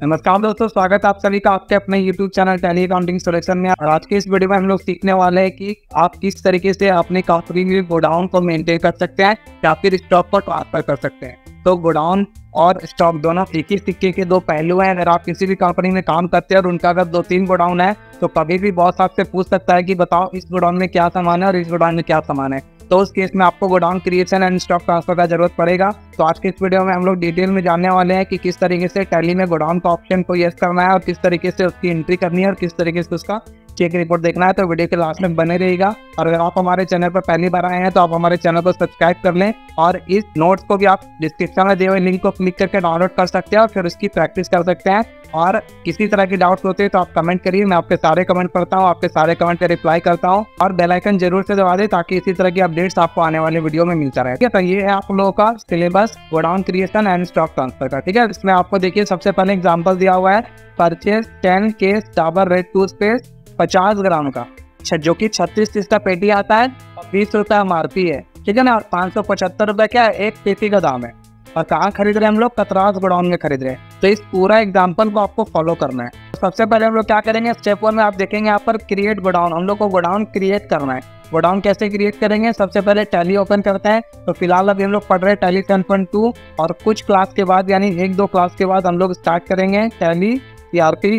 नमस्कार दोस्तों, स्वागत है आप सभी का आपके अपने YouTube channel Tally accounting solution में। और आज के इस वीडियो में हम लोग सीखने वाले हैं कि आप किस तरीके से अपनी कंपनी में गोडाउन को मेंटेन कर सकते हैं या फिर स्टॉक को ट्रांसफर कर सकते हैं। तो गोडाउन और स्टॉक दोनों एक ही सिक्के के दो पहलू हैं। अगर आप किसी भी कंपनी में काम करते हैं और उनका अगर 2-3 गोडाउन है तो कभी भी बॉस आपसे पूछ सकता है कि बताओ इस गोडाउन में क्या सामान है और इस गोडाउन में क्या सामान है। तो उस केस में आपको godown creation and stock transfer का जरूरत पड़ेगा। तो आज के इस वीडियो में हम लोग डिटेल में जानने वाले हैं कि किस तरीके से टैली में गोडाउन का ऑप्शन को यस करना है और किस तरीके से उसकी एंट्री करनी है और किस तरीके से उसका चेक रिपोर्ट देखना है। तो वीडियो के लास्ट में बने रहेगा। और अगर आप हमारे चैनल पर पहली बार आए हैं तो आप हमारे चैनल को सब्सक्राइब कर लें और इस नोट्स को भी आप डिस्क्रिप्शन में दिए हुए लिंक को क्लिक करके डाउनलोड कर सकते हैं और फिर उसकी प्रैक्टिस कर सकते हैं। और किसी तरह की डाउट्स होते हैं तो आप कमेंट करिए, मैं आपके सारे कमेंट पढ़ता हूँ, आपके सारे कमेंट पे रिप्लाई करता हूँ। और बेल आइकन जरूर से दबा दें ताकि इसी तरह की अपडेट्स आपको आने वाले वीडियो में मिलता रहे। ठीक है, तो ये है आप लोगों का syllabus godown creation and stock transfer का। ठीक है, इसमें आपको देखिए सबसे पहले एग्जाम्पल दिया हुआ है purchase 10 case Dabur red toothpaste 50 gram का, जो कि 36 पीस का पेटी आता है और 20 रुपये MRP है। ठीक है ना, और 575 रुपये क्या है एक पेटी का दाम है। और कहाँ खरीद रहे हैं हम लोग? कतरास गोडाउन में खरीद रहे हैं। तो इस पूरा एग्जाम्पल को आपको फॉलो करना है। तो सबसे पहले हम लोग क्या करेंगे, स्टेप 1 में आप देखेंगे यहाँ पर क्रिएट गोडाउन। हम लोग को गोडाउन क्रिएट करना है। गोडाउन कैसे क्रिएट करेंगे? सबसे पहले टैली ओपन करते हैं। तो फिलहाल अभी हम लोग पढ़ रहे हैं टैली 10.2 और कुछ क्लास के बाद यानी 1-2 क्लास के बाद हम लोग स्टार्ट करेंगे टैली ERP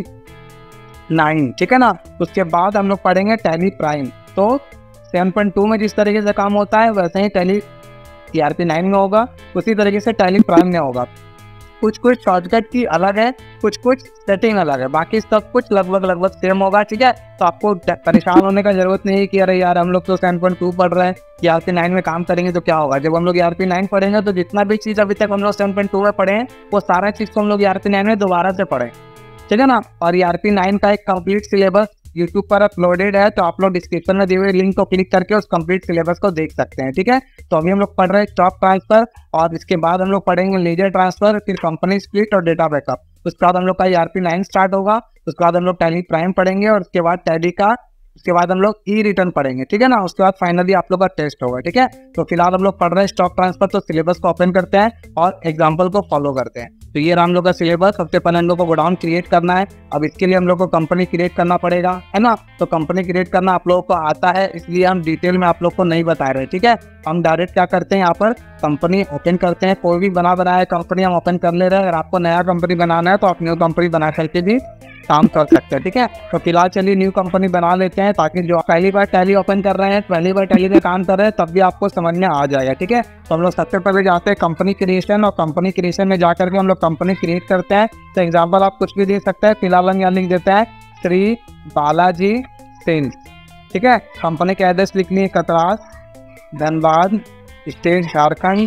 9। ठीक है ना, उसके बाद हम लोग पढ़ेंगे टैली प्राइम। तो 7.2 में जिस तरीके से काम होता है वैसे ही टैली ERP 9 में होगा, उसी तरीके से टैली प्राइम में होगा। कुछ शॉर्टकट की अलग है, कुछ सेटिंग अलग है, बाकी सब कुछ लगभग सेम होगा। ठीक है, तो आपको परेशान होने का जरूरत नहीं है कि अरे यार हम लोग तो 7.2 पढ़ रहे हैं, ERP 9 में काम करेंगे तो क्या होगा। जब हम लोग ERP 9 पढ़ेंगे तो जितना भी चीज़ अभी तक हम लोग 7.2 में पढ़े हैं वो सारा चीज़ को हम लोग ERP 9 में दोबारा से पढ़ें। ठीक है ना, और ERP 9 का एक कंप्लीट सिलेबस YouTube पर अपलोडेड है, तो आप लोग डिस्क्रिप्शन में दिए हुए लिंक को क्लिक करके उस कंप्लीट सिलेबस को देख सकते हैं। ठीक है, तो अभी हम लोग पढ़ रहे हैं स्टॉक ट्रांसफर और इसके बाद हम लोग पढ़ेंगे लेजर ट्रांसफर, फिर कंपनी स्प्लिट और डेटा बैकअप। उसके बाद हम लोग का ERP 9 स्टार्ट होगा। उसके बाद हम लोग टैली प्राइम पढ़ेंगे और उसके बाद टैली का उसके बाद हम लोग ई रिटर्न पढ़ेंगे। ठीक है ना, उसके बाद फाइनली आप लोग का टेस्ट होगा। ठीक है, तो फिलहाल हम लोग पढ़ रहे हैं स्टॉक ट्रांसफर। तो सिलेबस को ओपन करते हैं और एग्जाम्पल को फॉलो करते हैं। तो ये रहा हम लोग का सिलेबस। सबसे पहले हम लोग को गोडाउन क्रिएट करना है। अब इसके लिए हम लोग को कंपनी क्रिएट करना पड़ेगा, है ना। तो कंपनी क्रिएट करना आप लोगों को आता है, इसलिए हम डिटेल में आप लोग को नहीं बता रहे। ठीक है, हम डायरेक्ट क्या करते हैं, यहाँ पर कंपनी ओपन करते हैं। कोई भी बनाया कंपनी हम ओपन कर ले रहे हैं। अगर आपको नया कंपनी बनाना है तो आप न्यू कंपनी बना करके भी काम कर सकते हैं। ठीक है, तो फिलहाल चलिए न्यू कंपनी बना लेते हैं ताकि जो पहली बार टैली ओपन कर रहे हैं, पहली बार टैली में काम कर रहे हैं, तब भी आपको समझ में आ जाएगा। ठीक है, तो हम लोग सबसे पहले जाते हैं कंपनी क्रिएशन और कंपनी क्रिएशन में जाकर के हम लोग कंपनी क्रिएट करते हैं। तो एग्जाम्पल आप कुछ भी दे सकते हैं। फिलहाल हम यहाँ लिख देते हैं श्री बालाजी सेल्स। ठीक है, कंपनी का एड्रेस लिखनी है Katras, Dhanbad, state Jharkhand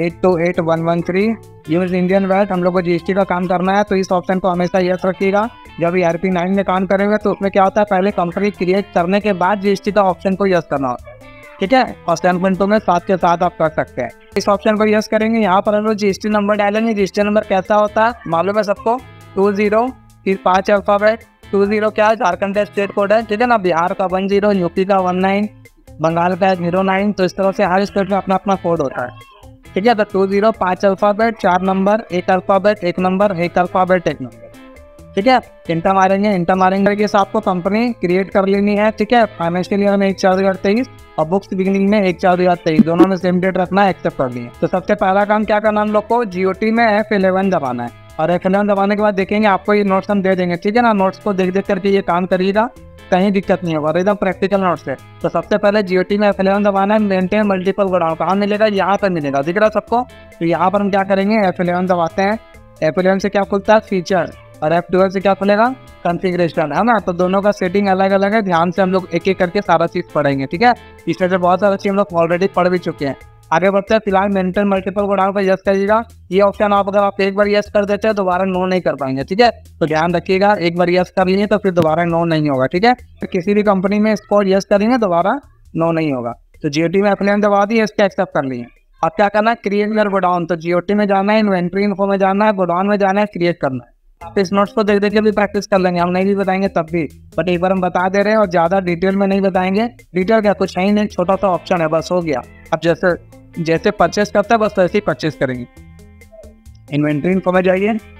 828113, use Indian VAT. हम लोग को GST का काम करना है, तो इस ऑप्शन को हमेशा यस रखिएगा। जब ERP 9 में काम करेंगे तो उसमें क्या होता है, पहले कंपनी क्रिएट करने के बाद GST का ऑप्शन को यस करना होता है। ठीक है, और 7.2 में साथ के साथ आप कर सकते हैं। इस ऑप्शन को यस करेंगे। यहाँ पर हम लोग GST नंबर डालेंगे। GST नंबर कैसा होता है मालूम है सबको? 20 फिर 5 अल्फाबेट। 20 क्या है? झारखंड का स्टेट कोड है। ठीक है ना, बिहार का 10, यूपी का 19, बंगाल का 09। तो इस तरह से हर स्टेट में अपना अपना कोड होता है। ठीक है, तो 20 5 alphabet 4 number, 1 alphabet 1 number, 1 alphabet 1 number. ठीक है, इंटर मारेंगे कि आपको कंपनी क्रिएट कर लेनी है। ठीक है, फाइनेंशियल ईयर में 1/4/2023 और बुक्स बिगिनिंग में 1/4/2023, दोनों में सेम डेट रखना है, एक्सेप्ट कर लिए। तो सबसे पहला काम क्या करना हम लोग को, GOT में F11 दबाना है। और F11 दबाने के बाद देखेंगे आपको ये नोट्स हम दे देंगे। ठीक है ना, नोट्स को देख करके ये काम करिएगा, कहीं दिक्कत नहीं होगा, एकदम प्रैक्टिकल नोट्स है। तो सबसे पहले GOT में F11 दबाना है। मेंटेन मल्टीपल गोडाउन कहाँ मिलेगा? यहाँ पर मिलेगा, दिख रहा सबको। तो यहाँ पर हम क्या करेंगे, F11 दबाते हैं। F11 से क्या खुलता है? फीचर। और F12 से क्या खुलेगा? कॉन्फ़िगरेशन, है ना। तो दोनों का सेटिंग अलग अलग है। ध्यान से हम लोग एक एक करके सारा चीज़ पढ़ेंगे। ठीक है, इसमें से बहुत सारा चीज़ हम लोग ऑलरेडी पढ़ भी चुके हैं। आगे बढ़ते हैं। फिलहाल मेंटेन मल्टीपल गोडाउन पर यस करिएगा। ये ऑप्शन आप अगर आप एक बार यस कर देते हैं दोबारा नो नहीं कर पाएंगे। ठीक है, तो ध्यान रखिएगा, एक बार यस कर लिए तो फिर दोबारा नो नहीं होगा। ठीक है, तो किसी भी कंपनी में इसको यस करेंगे दोबारा नो नहीं होगा। तो GOT में F11 दबा दिए, इसको एक्सेप्ट कर लिए। अब क्या करना है, क्रिएट योर गोडाउन। तो GOT में जाना है, इन्वेंट्री इन्फो में जाना है, गोडाउन में जाना है, क्रिएट करना है। आप इस नोट्स को देख के भी प्रैक्टिस कर लेंगे, हम नहीं भी बताएंगे तब भी, बट एक बार हम बता दे रहे हैं और ज़्यादा डिटेल में नहीं बताएंगे। डिटेल क्या, कुछ है ही नहीं, छोटा सा ऑप्शन है, बस हो गया। अब जैसे परचेस करता है बस वैसे ही परचेस करेंगे। इन्वेंट्री इन्फो में जाइए,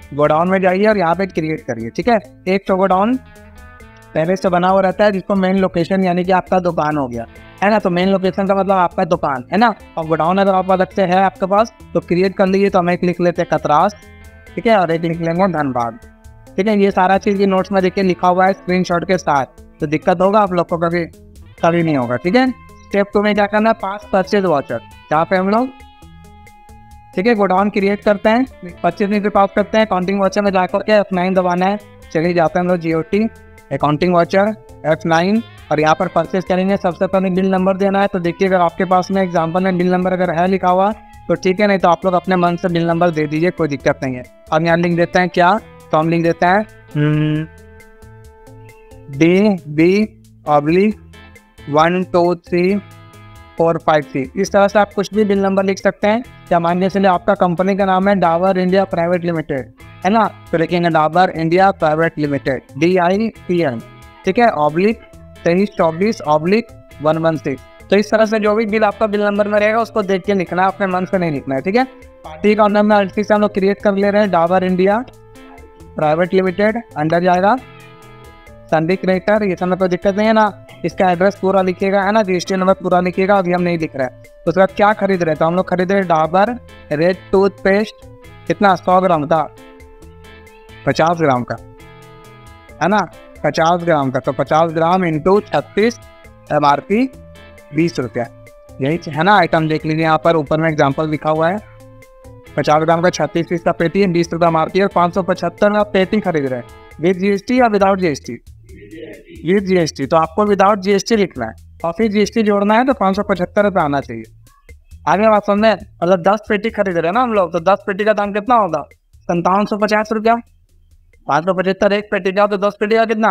गोडाउन में जाइए और यहाँ पे क्रिएट करिए। ठीक है, एक तो गोडाउन पहले से बना हुआ रहता है जिसको मेन लोकेशन यानी कि आपका दुकान हो गया है ना। तो मेन लोकेशन का मतलब आपका दुकान है ना। और गोडाउन अगर आप अलग से है आपके पास तो क्रिएट कर लीजिए। तो हम एक लिख लेते हैं कतरास, ठीक है, और एक लिख लेंगे धनबाद। ठीक है, ये सारा चीज़ ये नोट्स में देखिए लिखा हुआ है स्क्रीनशॉट के साथ, तो दिक्कत होगा आप लोग को, कभी नहीं होगा। ठीक है, स्टेप 2 में क्या करना है, पास परचेज वाउचर, जहाँ पे हम लोग ठीक है गोडाउन क्रिएट करते हैं, 25 मिनट पास करते हैं। अकाउंटिंग वाउचर में जाकर के F9 दबाना है। चलिए जाते हैं हम लोग GOT अकाउंटिंग वाउचर F9 और यहाँ पर परचेज करेंगे। सबसे पहले बिल नंबर देना है। तो देखिए अगर आपके पास में एग्जाम्पल में बिल नंबर अगर है लिखा हुआ तो ठीक है, नहीं तो आप लोग अपने मन से बिल नंबर दे दीजिए, कोई दिक्कत नहीं है। अब यहाँ लिख देते हैं क्या, तो हम लिख देते हैं DB/12345C। इस तरह से आप कुछ भी बिल नंबर लिख सकते हैं। या मान लीजिए आपका कंपनी का नाम है डाबर इंडिया प्राइवेट लिमिटेड है ना, तो लिखेंगे Dabur India private limited DIPL, ठीक है, /2324/116। तो इस तरह से जो भी बिल आपका बिल नंबर में रहेगा उसको देख के लिखना है, अपने मन से नहीं लिखना है। ठीक है, पार्टी का नाम में अल्टी से हम लोग क्रिएट कर ले रहे हैं, Dabur India private limited, under जाएगा संदीप क्रिएटर, ये सब में कोई दिक्कत नहीं है ना। इसका एड्रेस पूरा लिखिएगा है ना, GST नंबर पूरा लिखिएगा। अभी हम नहीं लिख रहे हैं। तो उसके बाद क्या खरीद रहे, तो हम लोग खरीद रहे डाबर रेड टूथपेस्ट, कितना 100 ग्राम था, 50 ग्राम का है ना, 50 ग्राम का। तो 50 ग्राम इंटू 36, MRP 20 रुपया, यही है ना। आइटम देख लीजिए यहाँ पर ऊपर में एग्जाम्पल लिखा हुआ है, 50 ग्राम का 36 पीस का पेटी है, 20 रुपया MRP और 575 का पेटी खरीद रहे हैं विद GST या विदाउट GST, विद GST। तो आपको विदाउट GST लिखना है और फिर GST जोड़ना है, तो 575 रुपये आना चाहिए। आगे बात समझे, मतलब 10 पेटी खरीद रहे हैं ना हम लोग, तो 10 पेटी का दाम कितना होगा, 5750 रुपया। 575 एक पेटी का, तो 10 पेटी का कितना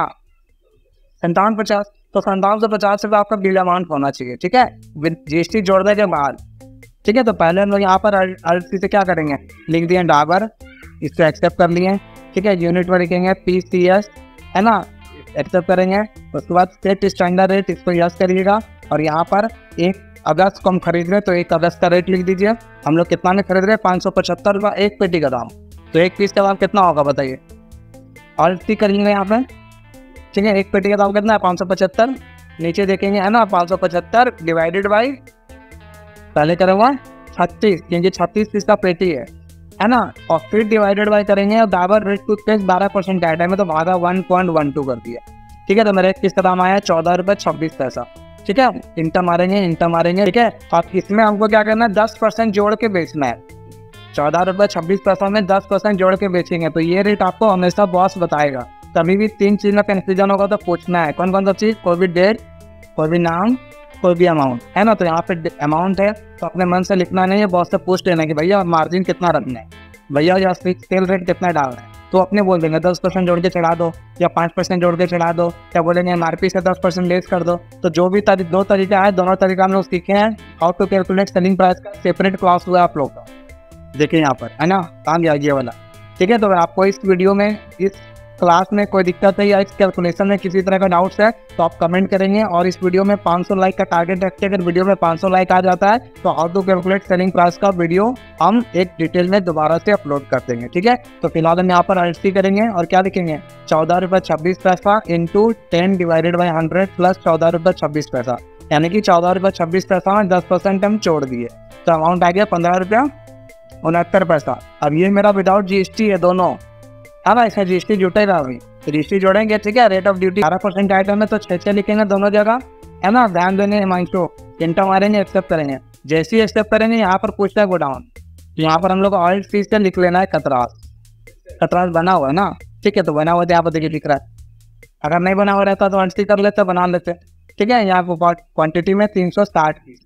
5750, तो 5750 रुपये आपका बिल अमाउंट होना चाहिए। ठीक है, विद GST जोड़ने के बाद। ठीक है, तो पहले हम लोग यहाँ पर अल्टी से क्या करेंगे, लिख दिए डाबर, इसको एक्सेप्ट कर लिए। ठीक है, यूनिट में लिखेंगे PCS है ना, एक्सेप्ट करेंगे। उसके बाद सेट स्टैंडर्ड रेट, इसको यस करिएगा। और यहाँ पर 1 अगस्त को हम खरीद रहे हैं, तो 1 अगस्त का रेट लिख दीजिए। हम लोग कितना में खरीद रहे हैं, 575 रुपये एक पेटी का दाम। तो एक पीस का दाम कितना होगा बताइए, अल्टी करेंगे यहाँ पे। ठीक है, एक पेटी का दाम कितना है, 575। नीचे देखेंगे है ना, 575 डिवाइडेड बाई, पहले करेंगे 36, क्योंकि 36 पीस का पेटी है ना, और फिर डिवाइडेड बाय करेंगे। और डाबर रेड टूथपेस्ट 12% ऐड है, में तो भागा 1.12 कर दिया। ठीक है, तो मेरे किस का दाम आया 14 रुपये 26 पैसा। ठीक है, इंटर मारेंगे। ठीक है, और इसमें हमको क्या करना है, 10% जोड़ के बेचना है। 14 रुपये 26 पैसा में 10% जोड़ के बेचेंगे। तो ये रेट आपको हमेशा बॉस बताएगा। कभी भी 3 चीज में कंफ्यूजन होगा तो पूछना है, कौन कौन सा चीज़, कोई भी डेट, कोई भी नाम, कोई भी अमाउंट है ना। तो यहाँ पे अमाउंट है तो अपने मन से लिखना नहीं है, बॉस से पूछ लेना कि भैया मार्जिन कितना रखना है, भैया या सेल रेट कितना डालना है। तो अपने बोल देंगे 10% जोड़ के चढ़ा दो या 5% जोड़ के चढ़ा दो, या बोलेंगे MRP से 10% लेस कर दो। तो जो भी 2 तरीका है, दोनों तरीका हम लोग सीखे हैं। How to calculate selling price का सेपरेट क्लास हुआ आप लोग का, देखिए यहाँ पर है ना, काम ये वाला। ठीक है, तो आपको इस वीडियो में, इस क्लास में कोई दिक्कत है या इस कैलकुलेशन में किसी तरह का डाउट्स है तो आप कमेंट करेंगे। और इस वीडियो में 500 लाइक का टारगेट रखते हैं। अगर वीडियो में 500 लाइक आ जाता है तो how to calculate selling price का वीडियो हम एक डिटेल में दोबारा से अपलोड कर देंगे। ठीक है, तो फिलहाल हम यहाँ पर अल्टी करेंगे और क्या लिखेंगे, 14 रुपये 26 पैसा इंटू 10 डिवाइडेड बाई 100 प्लस 14 रुपये 26 पैसा, यानी कि 14 रुपये 26 पैसा में 10% हम छोड़ दिए, तो अमाउंट आ गया 15 रुपया 69 पैसा। अब ये मेरा विदाउट GST है दोनों, है ना, इसका GST जुटेगा अभी, तो GST जोड़ेंगे। ठीक है, रेट ऑफ ड्यूटी 12% आइटम है, तो 6 लिखेंगे दोनों जगह है ना। ध्यान देंगे हिमांशु, इंटर मारेंगे, एक्सेप्ट करेंगे। जैसे ही एक्सेप्ट करेंगे यहाँ पर पूछता है गोडाउन, तो यहाँ पर हम लोग ऑयल फीस से लिख लेना है कतरास। कतरास बना हुआ है ना, ठीक है, तो बना हुआ तो यहाँ पर देखिए लिख रहा है। अगर नहीं बना हुआ रहता तो अल्टी कर लेते, बना लेते। ठीक है, यहाँ पर क्वान्टिटी में 360 पीस,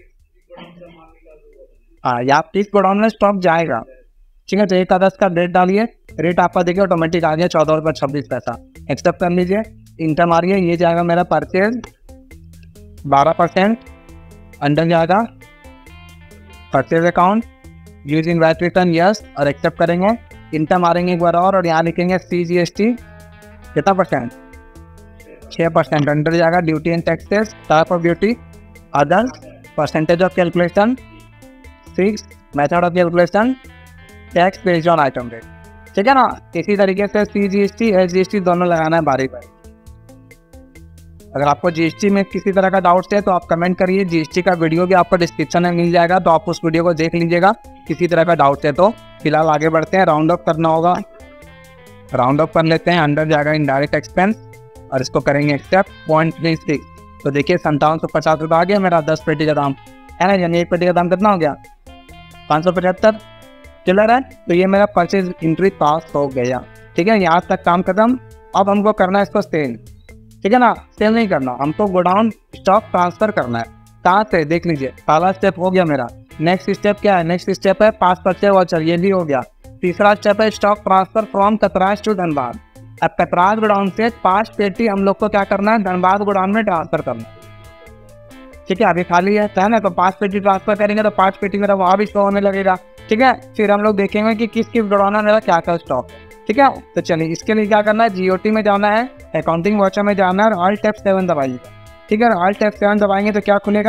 हाँ यहाँ पीस गोडाउन में स्टॉक जाएगा। ठीक है, तो 1 अगस्त का डेट डालिए, रेट आपका देखिए ऑटोमेटिक आ गया 14 रुपये 26 पैसा। एक्सेप्ट कर लीजिए, इंटर मारिए, ये जाएगा मेरा परचेज 12%, अंडर जाएगा purchase account, using VAT return yes, और एक्सेप्ट करेंगे। इंटर मारेंगे एक बार और यहाँ लिखेंगे CGST कितना परसेंट, 6%, अंडर जाएगा duty and taxes, type of duty other, percentage of calculation 6, method of calculation tax based on item rate. ठीक है ना। इसी तरीके से CGST SGST दोनों लगाना है बारी बारी। अगर आपको GST में किसी तरह का डाउट्स है तो आप कमेंट करिए। GST का वीडियो भी आपको डिस्क्रिप्शन में मिल जाएगा, तो आप उस वीडियो को देख लीजिएगा किसी तरह का डाउट है तो। फिलहाल आगे बढ़ते हैं, राउंड अप करना होगा। राउंड अप कर लेते हैं, अंडर जाएगा इनडायरेक्ट एक्सपेंस और इसको करेंगे स्टेप 0.36। तो देखिए 5750 रुपये आ गया मेरा 10 पेटी का दाम, है ना। यानी एक पेटी का दाम कितना हो गया 575 क्लियर है। तो ये मेरा परचेज एंट्री पास हो गया। ठीक है, यहाँ तक काम खत्म। अब हमको करना है इसको सेल, ठीक है ना। सेल नहीं करना, हमको गोडाउन स्टॉक ट्रांसफर करना है। कहाँ से देख लीजिए, पहला स्टेप हो गया मेरा। नेक्स्ट स्टेप क्या है, नेक्स्ट स्टेप है पास परचेज वाउचर, ये भी हो गया। तीसरा स्टेप है stock transfer from Katras to Dhanbad. अब कतराज गोडाउन से 5 पेटी हम लोग को क्या करना है, धनबाद गोडाउन में ट्रांसफर करना है। ठीक है, अभी खाली है ना, तो 5 पेटी ट्रांसफर करेंगे तो 5 पेटी मेरा वहाँ भी शो होने लगेगा। ठीक है, फिर हम लोग देखेंगे कि किस किस गोडाउन में मेरा क्या क्या स्टॉक है। ठीक है, तो चलिए इसके लिए क्या करना है, GOT में जाना है, अकाउंटिंग वाउचर में जाना है और Alt F7 दबाइएगा। ठीक है, Alt F7 दबाएंगे तो क्या खुलेगा,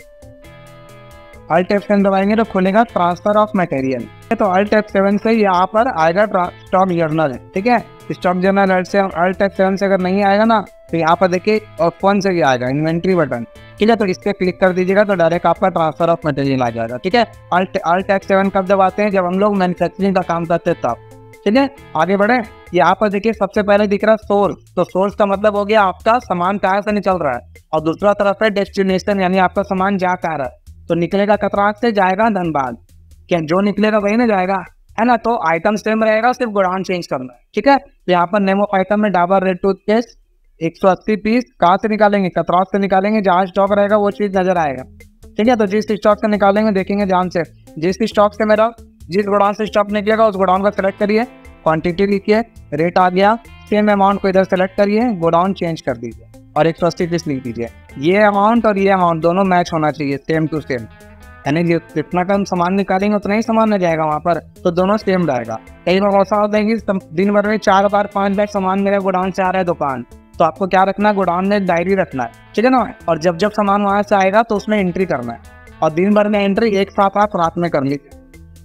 Alt F7 दबाएंगे तो खुलेगा ट्रांसफर ऑफ मटेरियल। तो Alt F7 से यहाँ पर आएगा स्टॉक जर्नल। ठीक है, स्टॉक जर्नल Alt F7 से अगर नहीं आएगा ना तो यहाँ पर देखिए F1 से ही आएगा इन्वेंट्री बटन। ठीक है, तो इस पर क्लिक कर दीजिएगा तो डायरेक्ट आपका ट्रांसफर ऑफ मटेरियल आ जाएगा। ठीक है, Alt F7 कब दबाते हैं, जब हम लोग मैन्युफैक्चरिंग का काम करते हैं तब। ठीक है, आगे बढ़े। यहाँ पर देखिए सबसे पहले दिख रहा है सोर्स, तो सोर्स का मतलब हो गया आपका सामान कहाँ से निकल रहा है, और दूसरा तरफ है डेस्टिनेशन, यानी आपका सामान जा कहाँ रहा है। तो निकलेगा कतराज से, जाएगा धनबाद। क्या जो निकलेगा वही ना जाएगा, है ना। तो आइटम सेम रहेगा, सिर्फ गोडाउन चेंज करना है। ठीक है, तो यहाँ पर नेम ऑफ आइटम में डाबर रेड टूथपेस्ट 180 पीस कहाँ से निकालेंगे, कतराज से निकालेंगे। जहाँ स्टॉक रहेगा वो चीज़ नजर आएगा। ठीक है, तो जिस स्टॉक से निकालेंगे देखेंगे ध्यान से, जिस स्टॉक से मेरा जिस गोडाउन से स्टॉक निकलेगा उस गोडाउन का सेलेक्ट करिए, क्वांटिटी लिखिए, रेट आ गया, सेम अमाउंट को इधर सेलेक्ट करिए, गोडाउन चेंज कर दीजिए और 180 पीस लिख दीजिए। ये अमाउंट और ये अमाउंट दोनों मैच होना चाहिए, सेम टू सेम। यानी जितना कम सामान निकालेंगे उतना ही सामान न जाएगा वहाँ पर, तो दोनों सेम रहेगा। कई बार ऐसा होता है कि दिन भर में 4 बार 5 बैग सामान मेरे गोडाउन से आ रहा है दुकान, तो आपको क्या रखना है, गोडाउन में डायरी रखना है। ठीक है ना, और जब जब सामान वहाँ से आएगा तो उसमें एंट्री करना है, और दिन भर में एंट्री एक साथ आप रात में कर लीजिए।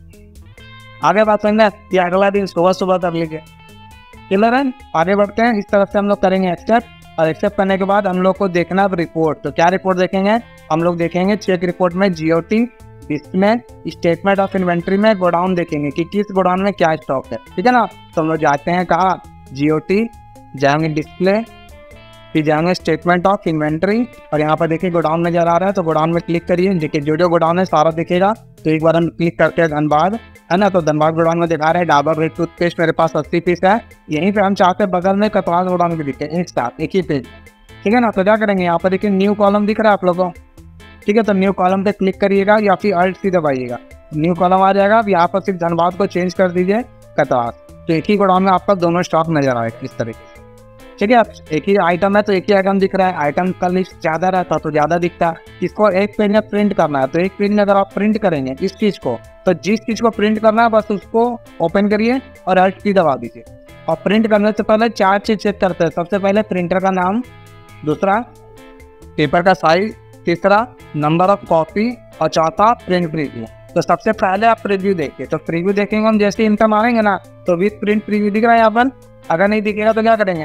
आगे बात समझना है, या अगला दिन सुबह सुबह कर लीजिए। क्लियर है, आगे बढ़ते हैं। इस तरफ से हम लोग करेंगे एक्सेप्ट, और एक्सेप्ट करने के बाद हम लोग को देखना है रिपोर्ट। तो क्या रिपोर्ट देखेंगे, हम लोग देखेंगे चेक रिपोर्ट में GOT, इसमें स्टेटमेंट ऑफ इन्वेंट्री में गोडाउन देखेंगे कि किस गोडाउन में क्या स्टॉक है। ठीक है ना, तो हम लोग जाते हैं कहाँ, GOT जाएंगे, डिस्प्ले, फिर जाएंगे स्टेटमेंट ऑफ इन्वेंट्री, और यहाँ पर देखिए गोडाउन नजर आ रहा है तो गोडाउन में क्लिक करिए। देखिए जो गोडाउन है सारा दिखेगा। तो एक बार हम क्लिक करते हैं धनबाद, है ना, तो धनबाद गोडाउन में दिखा रहे हैं डाबर रेड टूथपेस्ट मेरे पास 80 पीस है। यहीं पे हम चाहते हैं बगल में कतराज गोडाउन भी दिखे एक साथ, एक ही पेज। ठीक है ना, तो क्या करेंगे, यहाँ पर देखिए न्यू कॉलम दिख रहा है आप लोगों को। ठीक है, तो न्यू कॉलम पे क्लिक करिएगा या फिर Alt C दबाइएगा, न्यू कॉलम आ जाएगा। अब यहाँ पर सिर्फ धनबाद को चेंज कर दीजिए कतराज, तो एक ही गोडाउन में आपका दोनों स्टॉक नजर आएगा इस तरीके से। ठीक है, एक ही आइटम है तो एक ही आइटम दिख रहा है। आइटम का लिस्ट ज़्यादा रहता तो ज़्यादा दिखता है। इसको एक पेज में प्रिंट करना है, तो एक पेज में अगर आप प्रिंट करेंगे इस चीज़ को, तो जिस चीज़ को प्रिंट करना है बस उसको ओपन करिए और Alt C दबा दीजिए। और प्रिंट करने से पहले 4 चीज़ चेक करते हैं। सबसे पहले प्रिंटर का नाम, दूसरा पेपर का साइज, तीसरा नंबर ऑफ कॉपी, और चौथा प्रिंट प्रीव्यू। तो सबसे पहले आप प्रीव्यू देखिए, तो प्रीव्यू देखेंगे हम, जैसे इंटर मारेंगे ना तो विथ प्रिंट प्रीव्यू दिख रहा है यहाँ पर। अगर नहीं दिखेगा तो क्या करेंगे,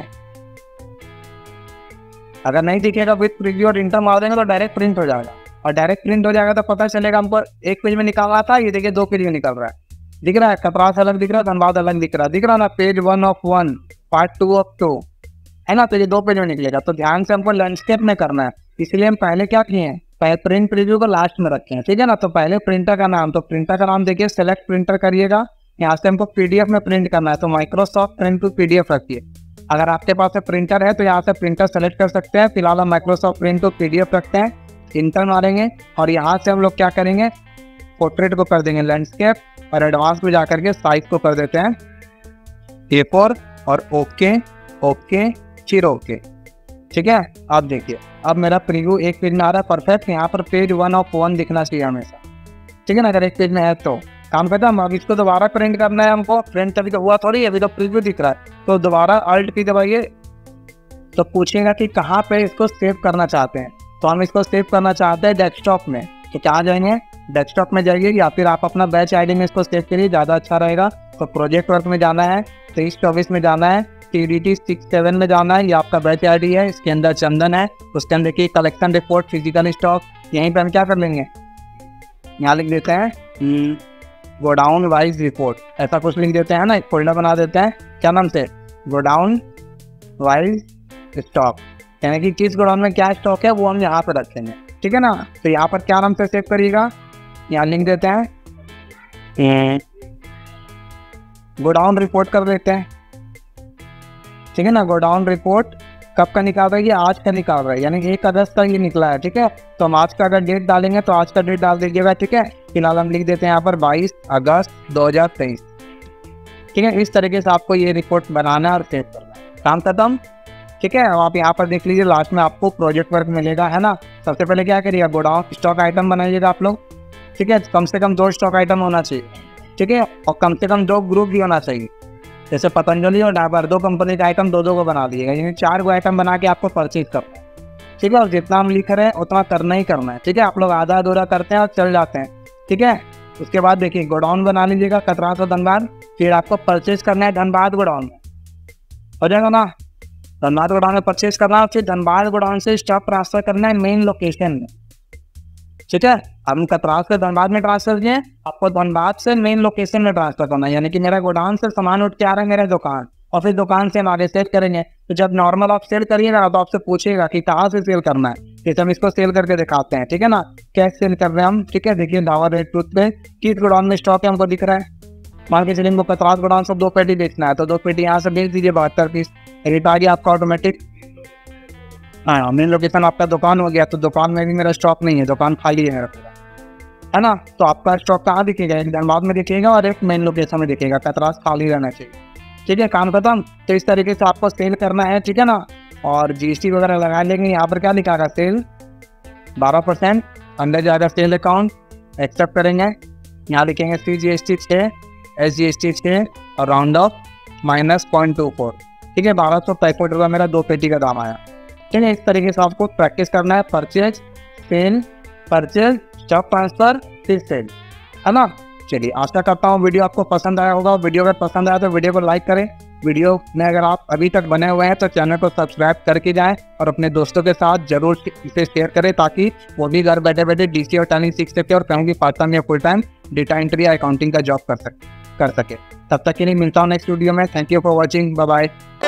अगर नहीं दिखेगा विथ प्रीव्यू और इंटर मार देंगे तो डायरेक्ट प्रिंट हो जाएगा, और डायरेक्ट प्रिंट हो जाएगा तो पता चलेगा हमको एक पेज में निकाल रहा था, ये देखिए 2 पेज में निकल रहा है। दिख रहा है, कतराज अलग दिख रहा है, धनबाद अलग दिख रहा है ना, पेज 1 of 1 पार्ट 2 of 2, है ना। तो ये 2 पेज में निकलेगा। तो ध्यान से हमको लैंडस्केप में करना है, इसलिए हम पहले क्या किए हैं, पहले प्रिंट प्रीव्यू को लास्ट में रखे हैं। ठीक है ना, तो पहले प्रिंटर का नाम, तो प्रिंटर का नाम देखिए सेलेक्ट प्रिंटर करिएगा। यहाँ से हमको PDF में प्रिंट करना है, तो माइक्रोसॉफ्ट प्रिंट टू PDF रखिए। अगर आपके पास प्रिंटर है तो यहाँ से प्रिंटर सेलेक्ट कर सकते हैं। फिलहाल हम माइक्रोसॉफ्ट प्रिंट टू PDF रखते हैं, इंटर मारेंगे, और यहाँ से हम लोग क्या करेंगे, पोर्ट्रेट को कर देंगे लैंडस्केप, और एडवांस में जाकर के साइज को कर देते हैं A4, और ओके फिर ओके। ठीक है, आप देखिए अब मेरा प्रीव्यू एक पेज में आ रहा है परफेक्ट। यहाँ पर पेज 1 of 1 दिखना चाहिए हमेशा। ठीक है ना, अगर एक पेज में है तो काम करता है। अब इसको दोबारा प्रिंट करना है हमको, प्रिंट अभी तो हुआ थोड़ी, अभी तो प्रीव्यू दिख रहा है। तो दोबारा Alt P दबाइए, तो पूछेगा कि कहाँ पे इसको सेव करना चाहते हैं। तो हम इसको सेव करना चाहते हैं डेस्कटॉप में, तो क्या जाएंगे डेस्कटॉप में जाइए या फिर आप अपना बैच आईडी में इसको सेव करिए, ज़्यादा अच्छा रहेगा। तो प्रोजेक्ट वर्क में जाना है, 23-24 में जाना है, TDT 67 में जाना है, ये आपका बैच आईडी है, इसके अंदर चंदन है, उसके अंदर देखिए कलेक्शन रिपोर्ट फिजिकल स्टॉक। यहीं पर हम क्या कर लेंगे, यहाँ लिख देते हैं गोडाउन वाइज रिपोर्ट, ऐसा कुछ लिख देते हैं ना, एक फोल्डर बना देते हैं, क्या नाम से, गोडाउन वाइज स्टॉक, यानी कि किस गोडाउन में क्या स्टॉक है वो हम यहाँ पर रखेंगे, ठीक है ना। तो यहाँ पर क्या नाम से सेव करिएगा, यहाँ लिख देते हैं गोडाउन रिपोर्ट कर देते हैं, ठीक है ना। गोडाउन रिपोर्ट कब का निकाल रहा है, ये आज का निकाल रहा है, यानी 1 अगस्त का ये निकला है, ठीक है। तो हम आज का अगर डेट डालेंगे तो आज का डेट डाल दीजिएगा, ठीक है। फिलहाल हम लिख देते हैं यहाँ पर 22 अगस्त 2023, ठीक है। इस तरीके से आपको ये रिपोर्ट बनाना है और सेव करना है, काम खत्म, ठीक है। आप यहाँ पर देख लीजिए, लास्ट में आपको प्रोजेक्ट वर्क मिलेगा, है ना। सबसे पहले क्या करिएगा, गोडाउन स्टॉक आइटम बनाइएगा आप लोग, ठीक है। कम से कम 2 स्टॉक आइटम होना चाहिए, ठीक है, और कम से कम 2 ग्रुप भी होना चाहिए, जैसे पतंजलि और डाबर 2 कंपनी का आइटम 2-2 को बना दिएगा, यानी 4 को आइटम बना के आपको परचेज करना है, ठीक है। और जितना हम लिख रहे हैं उतना करना ही करना है, ठीक है। आप लोग आधा अधूरा करते हैं और चल जाते हैं, ठीक है। उसके बाद देखिए गोडाउन बना लीजिएगा कतरा से धनबाद, फिर आपको परचेज करना है धनबाद गोडाउन में, हो जाएगा ना। धनबाद गोडाउन में परचेज करना है, फिर धनबाद गोडाउन से स्टॉक ट्रांसफर करना है मेन लोकेशन में, ठीक है। हम कतरा से धनबाद में ट्रांसफर किए, आपको धनबाद से मेन लोकेशन में ट्रांसफर करना है, यानी कि मेरा गोडाउन से सामान उठ के आ रहा है मेरे दुकान, और फिर दुकान से हम आगे सेल करेंगे। तो जब नॉर्मल आप सेल करिएगा तो आपसे पूछेगा कि कहाँ से सेल करना है, जैसे हम इसको सेल करके दिखाते हैं, ठीक है ना, कैसे सेल कर रहे हैं हम, ठीक है। देखिए डाबर रेड टूथ पे किस गोडाउन में स्टॉक है हमको दिख रहा है, मान के चलिए हमको 50 गोडाउन से 2 पेटी बेचना है, तो 2 पेटी यहाँ से बेच दीजिए 72 पीस, रेट आ गया आपका ऑटोमेटिक। हाँ, मेन लोकेशन आपका दुकान हो गया, तो दुकान में भी मेरा स्टॉक नहीं है, दुकान खाली है मेरा पूरा, है ना। तो आपका स्टॉक कहाँ दिखेगा, एक धनबाद में दिखेगा और एक मेन लोकेशन में दिखेगा, कतरास खाली रहना चाहिए, ठीक है। काम खत्म। तो इस तरीके से आपको सेल करना है, ठीक है ना। और GST वगैरह लगा लेंगे, यहाँ पर क्या लिखा सेल 12%, अंदर जाएगा सेल अकाउंट, एक्सेप्ट करेंगे, यहाँ लिखेंगे CGST 6, SGST 6 और राउंड ऑफ -0.24, ठीक है। 1265 रुपये मेरा 2 पेटी का दाम आया, ठीक है। इस तरीके से आपको प्रैक्टिस करना है, purchase sale purchase stock transfer फिर सेल, है ना। चलिए, आशा करता हूँ वीडियो आपको पसंद आया होगा। वीडियो अगर पसंद आया तो वीडियो को लाइक करें, वीडियो में अगर आप अभी तक बने हुए हैं तो चैनल को सब्सक्राइब करके जाएं और अपने दोस्तों के साथ जरूर इसे शेयर करें, ताकि वो भी घर बैठे बैठे DC और टैली सीख सके और कहीं भी पार्ट टाइम या फुल टाइम डेटा एंट्री या अकाउंटिंग का जॉब कर सके। तब तक के लिए मिलता हूँ नेक्स्ट वीडियो में। Thank you for watching, bye bye.